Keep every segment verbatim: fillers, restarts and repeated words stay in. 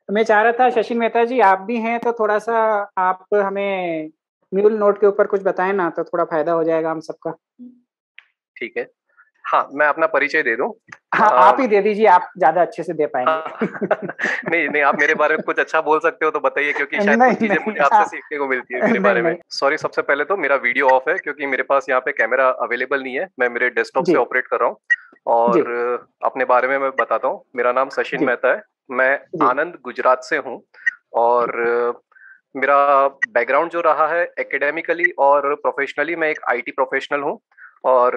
मैं चाह रहा था शशिन मेहता जी, आप भी हैं तो थोड़ा-सा आप हमें म्यूल नोट के ऊपर कुछ बताएँ ना, तो थोड़ा फ़ायदा हो जाएगा हम सबका। ठीक है। हाँ, मैं अपना परिचय दे दूँ। हाँ, आप अ, ही दे दीजिए, आप ज़्यादा अच्छे से दे पाएँगे। हाँ, नहीं, नहीं, आप मेरे बारे में कुछ अच्छा बोल सकते हो तो बताइए, क्योंकि शायद कुछ नहीं, चीज़ें नहीं मुझे आपसे हाँ। सीखने को मिलती है मेरे नहीं, बारे में। नहीं। सॉरी, सबसे पहले तो मेरा वीडियो ऑफ है क्योंकि मेरे पास यहाँ पे कैमरा अवेलेबल नहीं है। मैं मेरे डेस्कटॉप से जी, ऑपरेट कर रहा हूँ और जी, अपने बारे में मैं बताता हूँ। मेरा नाम सचिन जी, मेहता है। मैं जी, आनंद, गुजरात से हूँ और मेरा बैकग्राउंड जो रहा है एकेडमिकली और प्रोफेशनली, मैं एक आईटी प्रोफेशनल हूँ और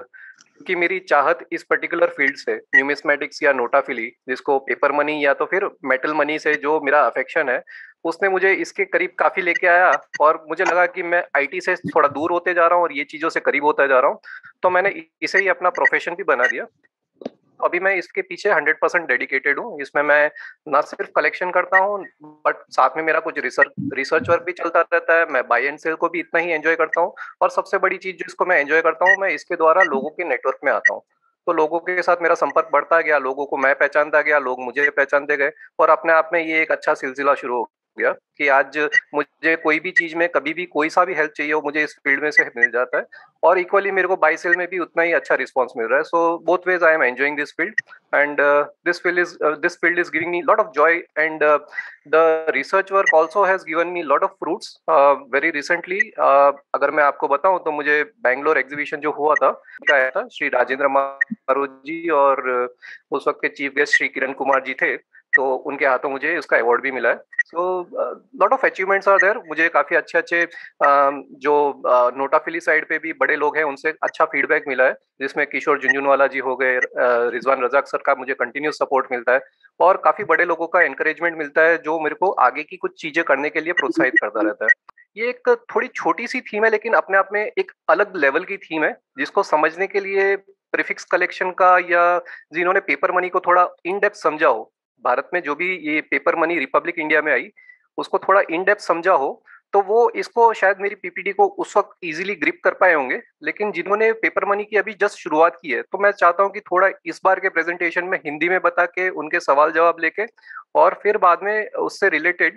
कि मेरी चाहत इस पर्टिकुलर फील्ड से न्यूमिस्मेटिक्स या नोटाफिली, जिसको पेपर मनी या तो फिर मेटल मनी से जो मेरा अफेक्शन है, उसने मुझे इसके करीब काफी लेके आया और मुझे लगा कि मैं आईटी से थोड़ा दूर होते जा रहा हूँ और ये चीजों से करीब होता जा रहा हूँ। तो मैंने इसे ही अपना प्रोफेशन भी बना दिया। अभी मैं इसके पीछे हंड्रेड परसेंट डेडिकेटेड हूँ। इसमें मैं ना सिर्फ कलेक्शन करता हूँ, बट साथ में मेरा कुछ रिसर्च रिसर्च वर्क भी चलता रहता है। मैं बाय एंड सेल को भी इतना ही एंजॉय करता हूँ और सबसे बड़ी चीज जिसको मैं एंजॉय करता हूँ, मैं इसके द्वारा लोगों के नेटवर्क में आता हूँ। तो लोगों के साथ मेरा संपर्क बढ़ता गया, लोगों को मैं पहचानता गया, लोग मुझे पहचानते गए और अपने आप में ये एक अच्छा सिलसिला शुरू हो गया कि आज मुझे कोई भी चीज में कभी भी कोई सा भी हेल्प चाहिए हो, मुझे इस फील्ड में से मिल जाता है और इक्वली मेरे को बाई सेल में भी उतना ही अच्छा रिस्पॉन्स मिल रहा है। So both ways I am enjoying this field and uh, this field is uh, this field is giving me a lot of joy, and uh, the research work also has given me a lot of fruits uh, very recently. uh, अगर मैं आपको बताऊं तो मुझे Bangalore exhibition जो हुआ था, का आया था श्री राजेंद्र मारू जी और uh, उस वक्त के चीफ गेस्ट श्री किरण कुमार जी थे, तो उनके हाथों मुझे उसका अवार्ड भी मिला है। So lot of achievements are there. मुझे काफी अच्छे अच्छे अम, जो नोटाफिली साइड पे भी बड़े लोग हैं उनसे अच्छा फीडबैक मिला है, जिसमें किशोर झुंझुनवाला जी हो गए, अ, रिजवान रजाक सर का मुझे कंटिन्यूस सपोर्ट मिलता है और काफी बड़े लोगों का एनकरेजमेंट मिलता है जो मेरे को आगे की कुछ चीजें करने के लिए प्रोत्साहित करता रहता है। ये एक थोड़ी छोटी सी थीम है लेकिन अपने आप में एक अलग लेवल की थीम है, जिसको समझने के लिए प्रीफिक्स कलेक्शन का या जिन्होंने पेपर मनी को थोड़ा इन डेप्थ समझा हो, भारत में जो भी ये पेपर मनी रिपब्लिक इंडिया में आई उसको थोड़ा इन डेप्थ समझा हो, तो वो इसको शायद मेरी पीपीटी को उस वक्त इजीली ग्रिप कर पाए होंगे। लेकिन जिन्होंने पेपर मनी की अभी जस्ट शुरुआत की है, तो मैं चाहता हूं कि थोड़ा इस बार के प्रेजेंटेशन में हिंदी में बता के उनके सवाल जवाब लेके और फिर बाद में उससे रिलेटेड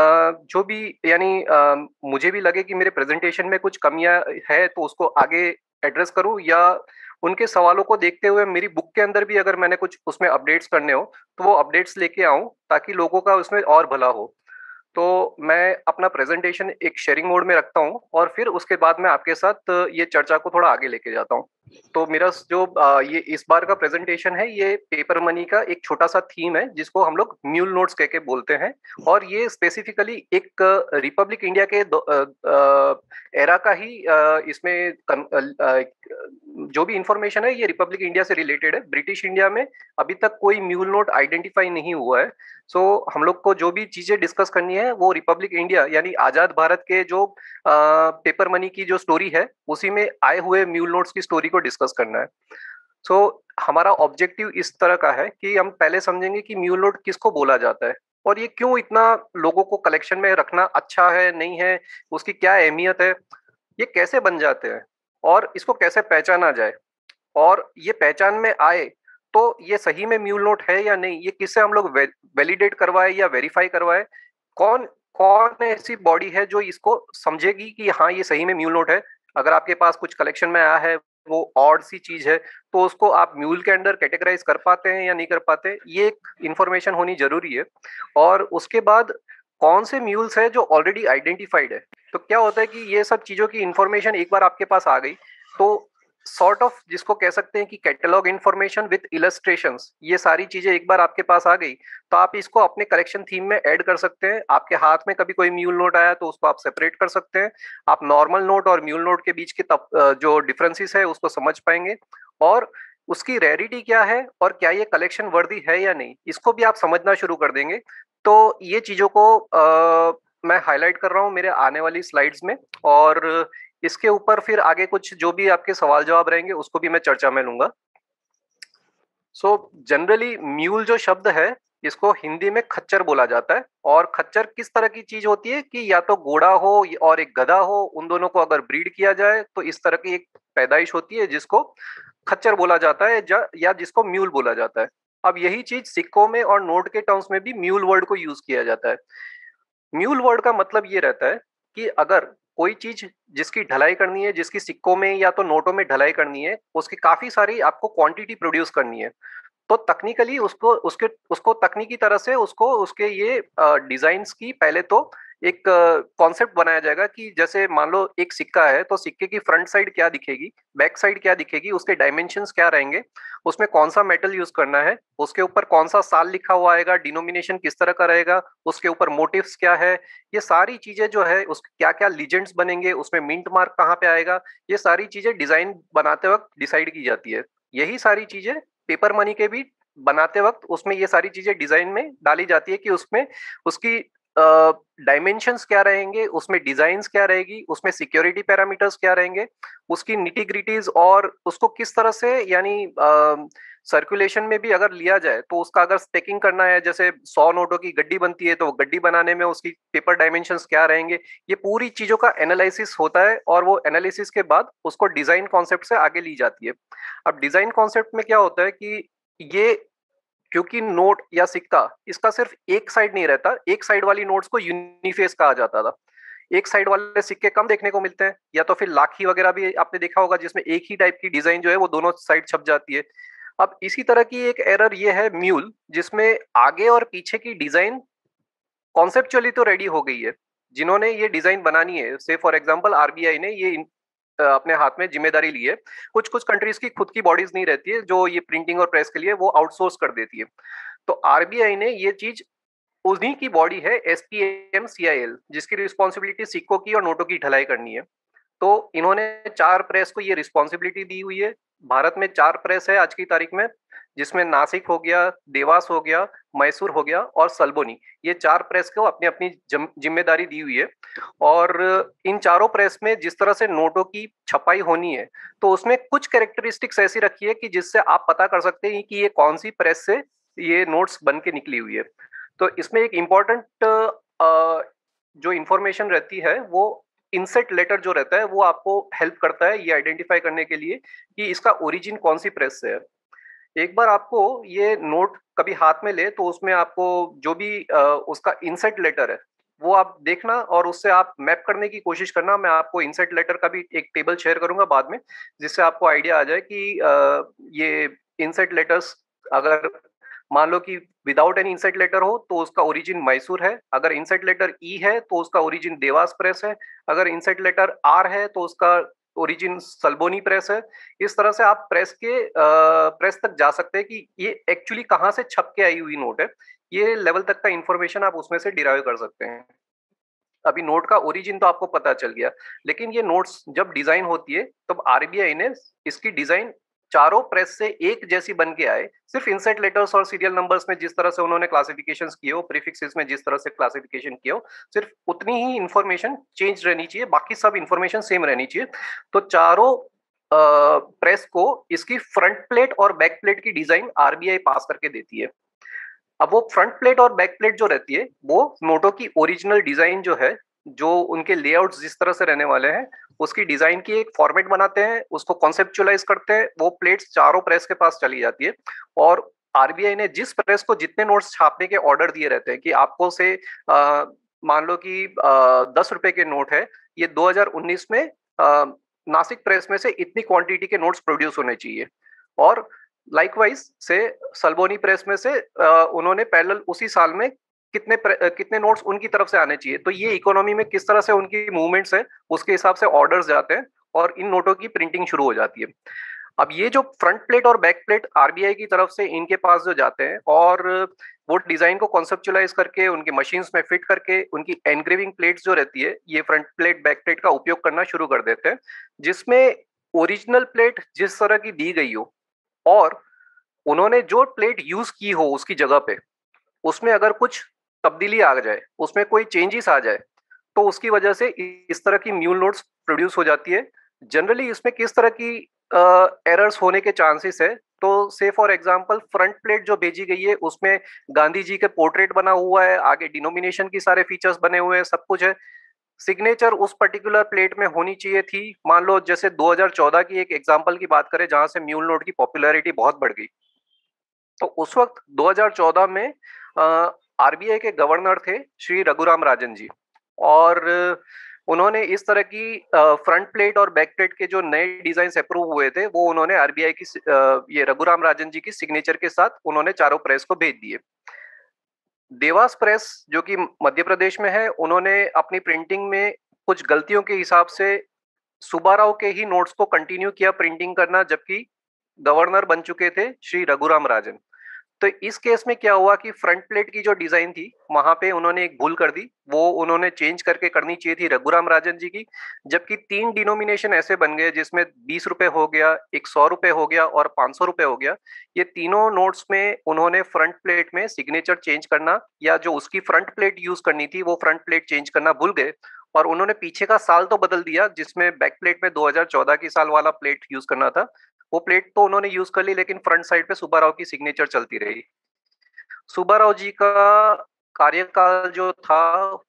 जो भी यानी अ, मुझे भी लगे कि मेरे प्रेजेंटेशन में कुछ कमियां है तो उसको आगे एड्रेस करूं, या उनके सवालों को देखते हुए मेरी बुक के अंदर भी अगर मैंने कुछ उसमें अपडेट्स करने हो तो वो अपडेट्स लेके आऊं ताकि लोगों का उसमें और भला हो। तो मैं अपना प्रेजेंटेशन एक शेयरिंग मोड में रखता हूँ और फिर उसके बाद मैं आपके साथ ये चर्चा को थोड़ा आगे लेके जाता हूँ। तो मेरा जो अ, ये इस बार का प्रेजेंटेशन है, ये पेपर मनी का एक छोटा सा थीम है जिसको हम लोग म्यूल नोट्स कह के बोलते हैं और ये स्पेसिफिकली एक रिपब्लिक इंडिया के एरा का ही अ, इसमें कन, अ, अ, जो भी इंफॉर्मेशन है ये रिपब्लिक इंडिया से रिलेटेड है। ब्रिटिश इंडिया में अभी तक कोई म्यूल नोट आइडेंटिफाई नहीं हुआ है। सो so, हम लोग को जो भी चीजें डिस्कस करनी है वो रिपब्लिक इंडिया यानी आजाद भारत के जो पेपर मनी की जो स्टोरी है उसी में आए हुए म्यूल नोट्स की स्टोरी को डिस्कस करना है। सो so, हमारा ऑब्जेक्टिव इस तरह का है कि हम पहले समझेंगे कि म्यूल नोट किसको बोला जाता है और ये क्यों इतना लोगों को कलेक्शन में रखना अच्छा है नहीं है, उसकी क्या अहमियत है, ये कैसे बन जाते हैं और इसको कैसे पहचाना जाए, और ये पहचान में आए तो ये सही में म्यूल नोट है या नहीं, ये किससे हम लोग वैलिडेट करवाए या वेरीफाई करवाए, कौन कौन ऐसी बॉडी है जो इसको समझेगी कि हाँ ये सही में म्यूल नोट है। अगर आपके पास कुछ कलेक्शन में आया है वो ऑड सी चीज है तो उसको आप म्यूल के अंडर कैटेगराइज कर पाते हैं या नहीं कर पाते, ये एक इंफॉर्मेशन होनी जरूरी है। और उसके बाद कौन से म्यूल्स है जो ऑलरेडी आइडेंटिफाइड है। तो क्या होता है कि ये सब चीजों की इंफॉर्मेशन एक बार आपके पास आ गई तो सॉर्ट ऑफ जिसको कह सकते हैं कि कैटलॉग इन्फॉर्मेशन विद इलस्ट्रेशंस, ये सारी चीजें एक बार आपके पास आ गई तो आप इसको अपने कलेक्शन थीम में ऐड कर सकते हैं। आपके हाथ में कभी कोई म्यूल नोट आया तो उसको आप सेपरेट कर सकते हैं, आप नॉर्मल नोट और म्यूल नोट के बीच के तब जो डिफरेंसेस है उसको समझ पाएंगे और उसकी रेयरिटी क्या है और क्या ये कलेक्शन वर्दी है या नहीं, इसको भी आप समझना शुरू कर देंगे। तो ये चीजों को आ, मैं हाईलाइट कर रहा हूँ मेरे आने वाली स्लाइड्स में और इसके ऊपर फिर आगे कुछ जो भी आपके सवाल जवाब रहेंगे उसको भी मैं चर्चा में लूंगा। सो जनरली म्यूल जो शब्द है इसको हिंदी में खच्चर बोला जाता है और खच्चर किस तरह की चीज होती है कि या तो घोड़ा हो और एक गधा हो, उन दोनों को अगर ब्रीड किया जाए तो इस तरह की एक पैदाइश होती है जिसको खच्चर बोला जाता है या जिसको म्यूल बोला जाता है। अब यही चीज सिक्कों में और नोट के टर्म्स में भी म्यूल वर्ड को यूज किया जाता है। म्यूल वर्ड का मतलब ये रहता है कि अगर कोई चीज जिसकी ढलाई करनी है, जिसकी सिक्कों में या तो नोटों में ढलाई करनी है, उसकी काफी सारी आपको क्वांटिटी प्रोड्यूस करनी है, तो तकनीकली उसको उसके उसको तकनीकी तरह से उसको उसके ये डिजाइन्स की पहले तो एक कॉन्सेप्ट बनाया जाएगा कि जैसे मान लो एक सिक्का है तो सिक्के की फ्रंट साइड क्या दिखेगी, बैक साइड क्या दिखेगी, उसके डायमेंशंस क्या रहेंगे, उसमें कौन सा मेटल यूज करना है, उसके ऊपर कौन सा साल लिखा हुआ आएगा, डिनोमिनेशन किस तरह का रहेगा, उसके ऊपर मोटिव्स क्या है, ये सारी चीजें जो है उस क्या क्या लीजेंड्स बनेंगे, उसमें मिंट मार्क कहाँ पे आएगा, ये सारी चीजें डिजाइन बनाते वक्त डिसाइड की जाती है। यही सारी चीजें पेपर मनी के भी बनाते वक्त उसमें ये सारी चीजें डिजाइन में डाली जाती है कि उसमें उसकी डायमेंशंस क्या रहेंगे, उसमें डिजाइन्स क्या रहेगी, उसमें सिक्योरिटी पैरामीटर्स क्या रहेंगे, उसकी निटी ग्रिटीज और उसको किस तरह से यानी सर्कुलेशन में भी अगर लिया जाए तो उसका अगर स्टेकिंग करना है, जैसे सौ नोटों की गड्डी बनती है तो गड्डी बनाने में उसकी पेपर डायमेंशंस क्या रहेंगे, ये पूरी चीजों का एनालिसिस होता है और वो एनालिसिस के बाद उसको डिजाइन कॉन्सेप्ट से आगे ली जाती है। अब डिजाइन कॉन्सेप्ट में क्या होता है कि ये क्योंकि नोट या सिक्का इसका सिर्फ एक साइड नहीं रहता, एक साइड वाली नोट्स को यूनिफेस कहा जाता था। एक साइड वाले सिक्के कम देखने को मिलते हैं, या तो फिर लाखी वगैरह भी आपने देखा होगा जिसमें एक ही टाइप की डिजाइन जो है वो दोनों साइड छप जाती है। अब इसी तरह की एक एरर ये है म्यूल, जिसमें आगे और पीछे की डिजाइन कॉन्सेप्चुअली तो रेडी हो गई है, जिन्होंने ये डिजाइन बनानी है, से फॉर एग्जांपल आरबीआई ने ये अपने हाथ में जिम्मेदारी ली है। कुछ कुछ कंट्रीज की खुद की बॉडीज नहीं रहती है जो ये प्रिंटिंग और प्रेस के लिए वो आउटसोर्स कर देती है, तो आरबीआई ने ये चीज, उन्हीं की बॉडी है S P M C I L, जिसकी रिस्पॉन्सिबिलिटी सिक्कों की और नोटों की ढलाई करनी है। तो इन्होंने चार प्रेस को ये रिस्पॉन्सिबिलिटी दी हुई है। भारत में चार प्रेस है आज की तारीख में, जिसमें नासिक हो गया, देवास हो गया, मैसूर हो गया और सल्बोनी, ये चार प्रेस को अपनी अपनी जिम्मेदारी दी हुई है। और इन चारों प्रेस में जिस तरह से नोटों की छपाई होनी है, तो उसमें कुछ कैरेक्टरिस्टिक्स ऐसी रखी है कि जिससे आप पता कर सकते हैं कि ये कौन सी प्रेस से ये नोट्स बन के निकली हुई है। तो इसमें एक इम्पॉर्टेंट जो इंफॉर्मेशन रहती है वो इंसेट लेटर जो रहता है वो आपको हेल्प करता है ये आइडेंटिफाई करने के लिए कि इसका ओरिजिन कौन सी प्रेस से है। एक बार आपको ये नोट कभी हाथ में ले तो उसमें आपको जो भी आ, उसका इंसेट लेटर है वो आप देखना और उससे आप मैप करने की कोशिश करना। मैं आपको इंसेट लेटर का भी एक टेबल शेयर करूंगा बाद में, जिससे आपको आइडिया आ जाए कि आ, ये इंसेट लेटर्स अगर मान लो कि विदाउट एनी इंसेट लेटर हो तो उसका ओरिजिन मैसूर है, अगर इंसेट लेटर ई है तो उसका ओरिजिन देवास प्रेस है, अगर इंसेट लेटर आर है तो उसका ओरिजिन सल्बोनी प्रेस है। इस तरह से आप प्रेस के प्रेस तक जा सकते हैं कि ये एक्चुअली कहाँ से छप के आई हुई नोट है, ये लेवल तक का इंफॉर्मेशन आप उसमें से डिराइव कर सकते हैं। अभी नोट का ओरिजिन तो आपको पता चल गया, लेकिन ये नोट्स जब डिजाइन होती है तब आरबीआई ने इसकी डिजाइन चारों प्रेस से एक जैसी बन के आए। सिर्फ इंसेट लेटर्स और सीरियल नंबर्स में जिस तरह से उन्होंने क्लासिफिकेशंस किए हो, प्रीफिक्सेस में जिस तरह से क्लासिफिकेशन किए हो, सिर्फ उतनी ही इंफॉर्मेशन चेंज रहनी चाहिए, बाकी सब इंफॉर्मेशन सेम रहनी चाहिए। तो चारों प्रेस को इसकी फ्रंट प्लेट और बैक प्लेट की डिजाइन आरबीआई पास करके देती है। अब वो फ्रंट प्लेट और बैक प्लेट जो रहती है वो नोटों की ओरिजिनल डिजाइन जो है, जो उनके लेआउट्स जिस तरह से रहने वाले हैं उसकी डिजाइन की एक फॉर्मेट बनाते हैं, उसको कॉन्सेप्चुअलाइज करते हैं, वो प्लेट्स चारों प्रेस के पास चली जाती है। और आरबीआई ने जिस प्रेस को जितने नोट्स छापने के ऑर्डर दिए रहते हैं कि आपको से आ, मान लो कि दस रुपए के नोट है, ये दो हज़ार उन्नीस में आ, नासिक प्रेस में से इतनी क्वांटिटी के नोट्स प्रोड्यूस होने चाहिए, और लाइकवाइज से सल्बोनी प्रेस में से आ, उन्होंने पैरेलल उसी साल में कितने कितने नोट्स उनकी तरफ से आने चाहिए। तो ये इकोनॉमी में किस तरह से उनकी मूवमेंट्स है उसके हिसाब से ऑर्डर्स जाते हैं और इन नोटों की प्रिंटिंग शुरू हो जाती है। अब ये जो फ्रंट प्लेट और बैक प्लेट आरबीआई की तरफ से इनके पास जो जाते हैं और वो डिजाइन को कॉन्सेप्चुलाइज करके उनके मशीन्स में फिट करके उनकी एनग्रेविंग प्लेट्स जो रहती है ये फ्रंट प्लेट बैक प्लेट का उपयोग करना शुरू कर देते हैं, जिसमें ओरिजिनल प्लेट जिस तरह की दी गई हो और उन्होंने जो प्लेट यूज की हो उसकी जगह पे उसमें अगर कुछ तब्दीली आ जाए, उसमें कोई चेंजेस आ जाए, तो उसकी वजह से इस तरह की म्यूल नोट्स प्रोड्यूस हो जाती है। जनरली इसमें किस तरह की एरर्स होने के चांसेस है, तो से फॉर एग्जांपल फ्रंट प्लेट जो भेजी गई है उसमें गांधी जी के पोर्ट्रेट बना हुआ है, आगे डिनोमिनेशन की सारे फीचर्स बने हुए हैं, सब कुछ है। सिग्नेचर उस पर्टिकुलर प्लेट में होनी चाहिए थी। मान लो जैसे दो हज़ार चौदह की एक एग्जांपल की बात करें जहां से म्यूल नोट की पॉपुलैरिटी बहुत बढ़ गई, तो उस वक्त दो हज़ार चौदह में आरबीआई के गवर्नर थे श्री रघुराम राजन जी, और उन्होंने इस तरह की फ्रंट प्लेट और बैक प्लेट के जो नए डिजाइन अप्रूव हुए थे वो उन्होंने आरबीआई की अ, ये रघुराम राजन जी की सिग्नेचर के साथ उन्होंने चारों प्रेस को भेज दिए। देवास प्रेस जो कि मध्य प्रदेश में है, उन्होंने अपनी प्रिंटिंग में कुछ गलतियों के हिसाब से सुब्बाराव के ही नोट्स को कंटिन्यू किया प्रिंटिंग करना, जबकि गवर्नर बन चुके थे श्री रघुराम राजन। तो इस केस में क्या हुआ कि फ्रंट प्लेट की जो डिजाइन थी वहां पे उन्होंने एक भूल कर दी, वो उन्होंने चेंज करके करनी चाहिए थी रघुराम राजन जी की, जबकि तीन डिनोमिनेशन ऐसे बन गए जिसमें बीस रुपए हो गया, एक सौ रुपए हो गया और पांच सौ रुपए हो गया। ये तीनों नोट्स में उन्होंने फ्रंट प्लेट में सिग्नेचर चेंज करना, या जो उसकी फ्रंट प्लेट यूज करनी थी वो फ्रंट प्लेट चेंज करना भूल गए, और उन्होंने पीछे का साल तो बदल दिया, जिसमें बैक प्लेट में दो हज़ार चौदह की साल वाला प्लेट यूज करना था, वो प्लेट तो उन्होंने यूज कर ली, लेकिन फ्रंट साइड पे सुब्बाराव की सिग्नेचर चलती रही। सुब्बाराव जी का कार्यकाल जो था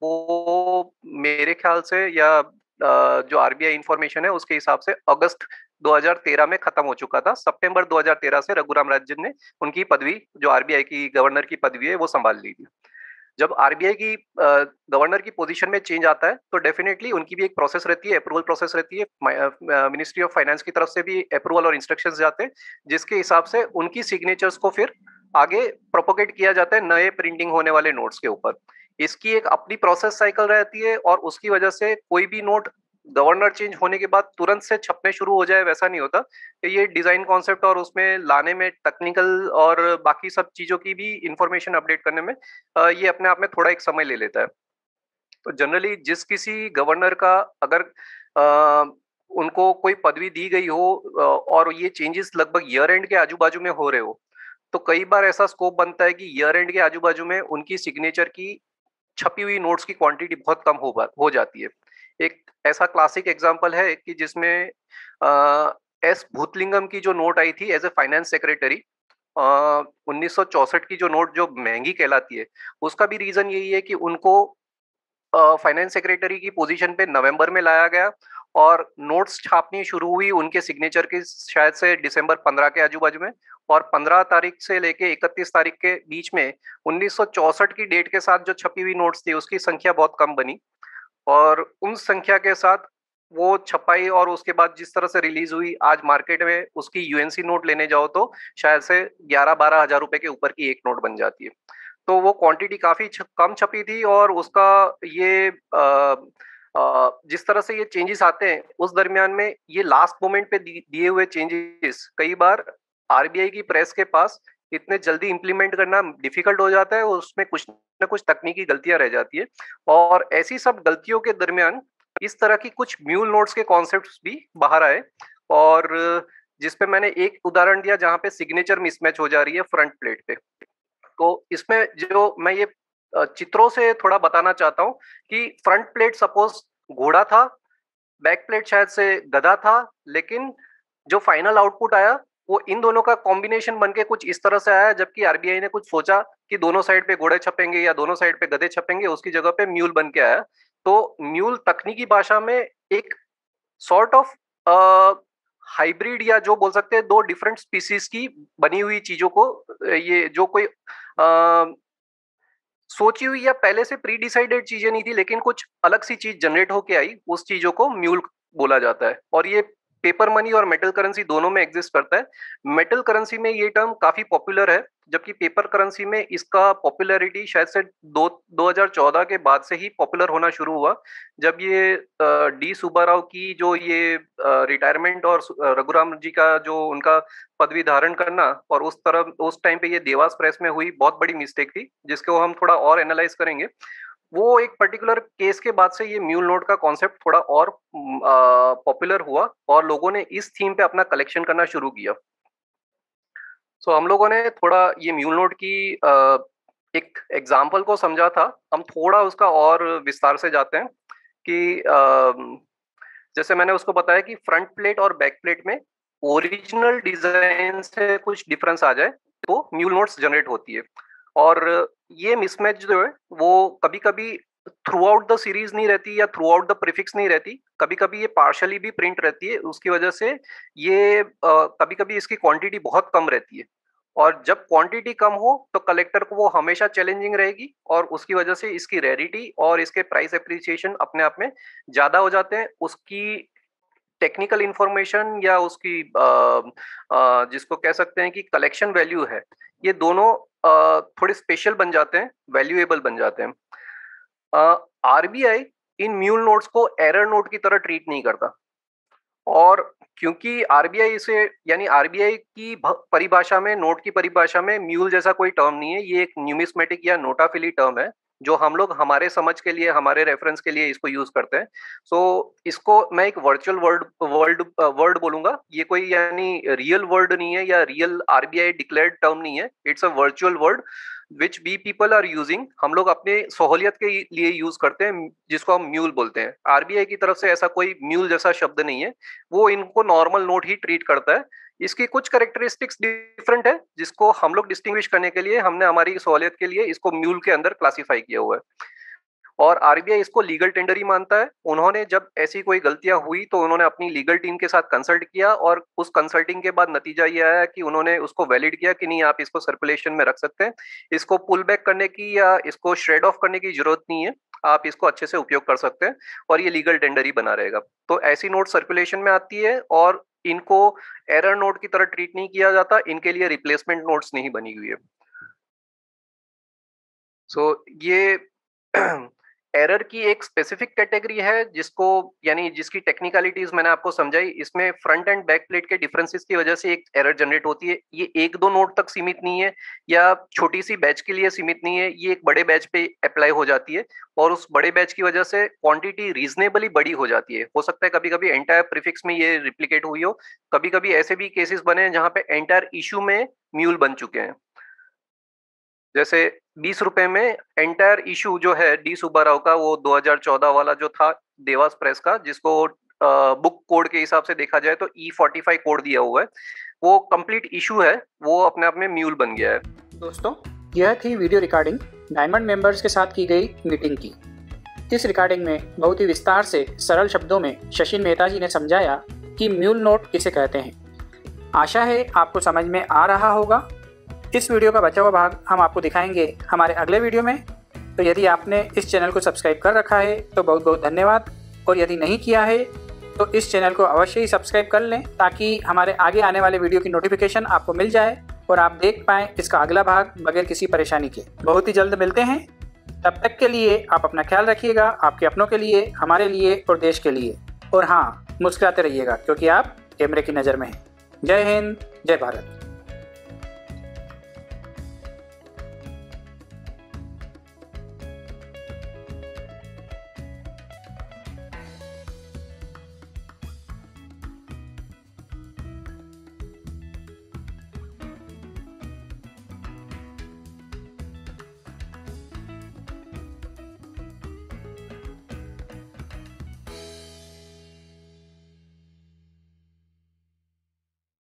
वो मेरे ख्याल से, या अ, जो आरबीआई इंफॉर्मेशन है उसके हिसाब से अगस्त दो हज़ार तेरह में खत्म हो चुका था। सितंबर दो हज़ार तेरह से रघुराम राजन ने उनकी पदवी, जो आरबीआई की गवर्नर की पदवी है, वो संभाल ली थी। जब आरबीआई की गवर्नर की पोजीशन में चेंज आता है तो डेफिनेटली उनकी भी एक प्रोसेस रहती है, अप्रूवल प्रोसेस रहती है, मिनिस्ट्री ऑफ फाइनेंस की तरफ से भी अप्रूवल और इंस्ट्रक्शंस जाते हैं, जिसके हिसाब से उनकी सिग्नेचर्स को फिर आगे प्रोपोगेट किया जाता है नए प्रिंटिंग होने वाले नोट्स के ऊपर। इसकी एक अपनी प्रोसेस साइकिल रहती है, और उसकी वजह से कोई भी नोट गवर्नर चेंज होने के बाद तुरंत से छपने शुरू हो जाए वैसा नहीं होता। तो ये डिजाइन कॉन्सेप्ट और उसमें लाने में टेक्निकल और बाकी सब चीजों की भी इंफॉर्मेशन अपडेट करने में अ, ये अपने आप में थोड़ा एक समय ले लेता है। तो जनरली जिस किसी गवर्नर का अगर अ, उनको कोई पदवी दी गई हो अ, और ये चेंजेस लगभग ईयर एंड के आजू बाजू में हो रहे हो, तो कई बार ऐसा स्कोप बनता है कि ईयर एंड के आजू बाजू में उनकी सिग्नेचर की छपी हुई नोट्स की क्वांटिटी बहुत कम हो बा- हो जाती है। एक ऐसा क्लासिक एग्जांपल है कि जिसमें अ, एस भूतलिंगम की जो नोट आई थी एज ए फाइनेंस सेक्रेटरी, उन्नीस सौ चौसठ की जो नोट जो महंगी कहलाती है, उसका भी रीजन यही है कि उनको फाइनेंस सेक्रेटरी की पोजीशन पे नवंबर में लाया गया, और नोट्स छापनी शुरू हुई उनके सिग्नेचर के शायद से दिसंबर पंद्रह के आजू बाजू में, और पंद्रह तारीख से लेके इकतीस तारीख के बीच में उन्नीस सौ चौसठ की डेट के साथ जो छपी हुई नोट्स थी उसकी संख्या बहुत कम बनी, और उन संख्या के साथ वो छपाई और उसके बाद जिस तरह से रिलीज हुई, आज मार्केट में उसकी यूएनसी नोट लेने जाओ तो शायद से ग्यारह बारह हजार रुपए के ऊपर की एक नोट बन जाती है। तो वो क्वांटिटी काफी छ, कम छपी थी, और उसका ये आ, आ, जिस तरह से ये चेंजेस आते हैं उस दरमियान में ये लास्ट मोमेंट पे दी, दिए हुए चेंजेस कई बार आरबीआई की प्रेस के पास इतने जल्दी इंप्लीमेंट करना डिफिकल्ट हो जाता है, उसमें कुछ न कुछ तकनीकी गलतियां रह जाती है, और ऐसी सब गलतियों के दरमियान इस तरह की कुछ म्यूल नोट्स के कॉन्सेप्ट्स भी बाहर आए, और जिसपे मैंने एक उदाहरण दिया जहां पे सिग्नेचर मिसमैच हो जा रही है फ्रंट प्लेट पे। तो इसमें जो मैं ये अ, चित्रों से थोड़ा बताना चाहता हूँ कि फ्रंट प्लेट सपोज घोड़ा था, बैक प्लेट शायद से गधा था, लेकिन जो फाइनल आउटपुट आया वो इन दोनों का कॉम्बिनेशन बन के कुछ इस तरह से आया, जबकि आरबीआई ने कुछ सोचा कि दोनों साइड पे घोड़े छपेंगे या दोनों साइड पे गधे छपेंगे, उसकी जगह पे म्यूल बन के आया। तो म्यूल तकनीकी भाषा में एक सॉर्ट ऑफ हाइब्रिड, या जो बोल सकते हैं दो डिफरेंट स्पीसीज की बनी हुई चीजों को, ये जो कोई अ, सोची हुई या पहले से प्री डिसाइडेड चीजें नहीं थी, लेकिन कुछ अलग सी चीज जनरेट होके आई, उस चीजों को म्यूल बोला जाता है, और ये पेपर मनी और मेटल करेंसी दोनों में एग्जिस्ट करता है। मेटल करेंसी में ये टर्म काफी पॉपुलर है, जबकि पेपर करेंसी में इसका पॉपुलैरिटी शायद से दो 2014 के बाद से ही पॉपुलर होना शुरू हुआ, जब ये अ, डी सुब्बाराव की जो ये रिटायरमेंट और सु- अ, रघुराम जी का जो उनका पदवी धारण करना, और उस तरह उस टाइम पे ये देवास प्रेस में हुई बहुत बड़ी मिस्टेक थी, जिसको हम थोड़ा और एनालाइज करेंगे। वो एक पर्टिकुलर केस के बाद से ये म्यूल नोट का कॉन्सेप्ट थोड़ा और पॉपुलर हुआ, और लोगों ने इस थीम पे अपना कलेक्शन करना शुरू किया। सो हम लोगों ने थोड़ा ये म्यूल नोट की अ, एक एग्जाम्पल को समझा था, हम थोड़ा उसका और विस्तार से जाते हैं कि अ, जैसे मैंने उसको बताया कि फ्रंट प्लेट और बैक प्लेट में ओरिजिनल डिजाइन से कुछ डिफरेंस आ जाए तो म्यूल नोट्स जनरेट होती है, और ये मिसमैच जो है वो कभी कभी थ्रू आउट द सीरीज नहीं रहती या थ्रू आउट द प्रीफिक्स नहीं रहती, कभी कभी ये पार्शली भी प्रिंट रहती है, उसकी वजह से ये कभी कभी इसकी क्वांटिटी बहुत कम रहती है, और जब क्वांटिटी कम हो तो कलेक्टर को वो हमेशा चैलेंजिंग रहेगी, और उसकी वजह से इसकी रेयरिटी और इसके प्राइस एप्रिसिएशन अपने आप में ज्यादा हो जाते हैं। उसकी टेक्निकल इंफॉर्मेशन या उसकी आ, आ, जिसको कह सकते हैं कि कलेक्शन वैल्यू है, ये दोनों आ, थोड़े स्पेशल बन जाते हैं, वैल्यूएबल बन जाते हैं। आरबीआई इन म्यूल नोट्स को एरर नोट की तरह ट्रीट नहीं करता, और क्योंकि आरबीआई इसे, यानी आरबीआई की परिभाषा में, नोट की परिभाषा में म्यूल जैसा कोई टर्म नहीं है, ये एक न्यूमिस्मेटिक या नोटाफिली टर्म है जो हम लोग हमारे समझ के लिए, हमारे रेफरेंस के लिए इसको यूज करते हैं। सो so, इसको मैं एक वर्चुअल वर्ड वर्ड वर्ड बोलूंगा, ये कोई यानी रियल वर्ड नहीं है या रियल आरबीआई डिक्लेयर्ड टर्म नहीं है, it's a virtual word which we people are using, हम लोग अपने सहूलियत के लिए यूज करते हैं, जिसको हम म्यूल बोलते हैं। आरबीआई की तरफ से ऐसा कोई म्यूल जैसा शब्द नहीं है, वो इनको नॉर्मल नोट ही ट्रीट करता है। इसकी कुछ कैरेक्टरिस्टिक्स डिफरेंट है, जिसको हम लोग डिस्टिंग्विश करने के लिए हमने हमारी सहूलियत के लिए इसको म्यूल के अंदर क्लासिफाई किया हुआ है, और आरबीआई इसको लीगल टेंडर ही मानता है। उन्होंने जब ऐसी कोई गलतियां हुई तो उन्होंने अपनी लीगल टीम के साथ कंसल्ट किया, और उस कंसल्टिंग के बाद नतीजा ये आया कि उन्होंने उसको वैलिड किया कि नहीं, आप इसको सर्कुलेशन में रख सकते हैं, इसको पुल बैक करने की या इसको श्रेड ऑफ करने की जरूरत नहीं है, आप इसको अच्छे से उपयोग कर सकते हैं, और ये लीगल टेंडर ही बना रहेगा। तो ऐसी नोट सर्कुलेशन में आती है, और इनको एरर नोट की तरह ट्रीट नहीं किया जाता, इनके लिए रिप्लेसमेंट नोट्स नहीं बनी हुई है। सो so, ये एरर की एक स्पेसिफिक कैटेगरी है, जिसको यानी जिसकी टेक्निकलिटीज मैंने आपको समझाई। इसमें फ्रंट एंड बैक प्लेट के डिफरेंसेस की वजह से एक एरर जनरेट होती है। ये एक दो नोट तक सीमित नहीं है या छोटी सी बैच के लिए सीमित नहीं है, ये एक बड़े बैच पे अप्लाई हो जाती है, और उस बड़े बैच की वजह से क्वांटिटी रीजनेबली बड़ी हो जाती है। हो सकता है कभी कभी एंटायर प्रीफिक्स में ये रिप्लिकेट हुई हो, कभी कभी ऐसे भी केसेस बने हैं जहां पे एंटायर इशू में म्यूल बन चुके हैं। जैसे बीस रुपए में एंटायर इशू जो है डी सुब्बाराव का, वो दो हज़ार चौदह वाला जो था देवास प्रेस का, जिसको बुक कोड के हिसाब से देखा जाए तो ई फोर्टी फाइव कोड दिया हुआ है, वो कंप्लीट इशू है, वो अपने आप में म्यूल बन गया है। दोस्तों, यह थी वीडियो रिकॉर्डिंग डायमंड मेंबर्स के साथ की गई मीटिंग की। इस रिकॉर्डिंग में बहुत ही विस्तार से सरल शब्दों में शशिन मेहता जी ने समझाया कि म्यूल नोट किसे कहते हैं। आशा है आपको समझ में आ रहा होगा। इस वीडियो का बचा हुआ भाग हम आपको दिखाएंगे हमारे अगले वीडियो में। तो यदि आपने इस चैनल को सब्सक्राइब कर रखा है तो बहुत बहुत धन्यवाद, और यदि नहीं किया है तो इस चैनल को अवश्य ही सब्सक्राइब कर लें, ताकि हमारे आगे आने वाले वीडियो की नोटिफिकेशन आपको मिल जाए और आप देख पाएँ इसका अगला भाग बगैर किसी परेशानी के। बहुत ही जल्द मिलते हैं, तब तक के लिए आप अपना ख्याल रखिएगा, आपके अपनों के लिए, हमारे लिए और देश के लिए। और हाँ, मुस्कुराते रहिएगा, क्योंकि आप कैमरे की नज़र में हैं। जय हिंद, जय भारत।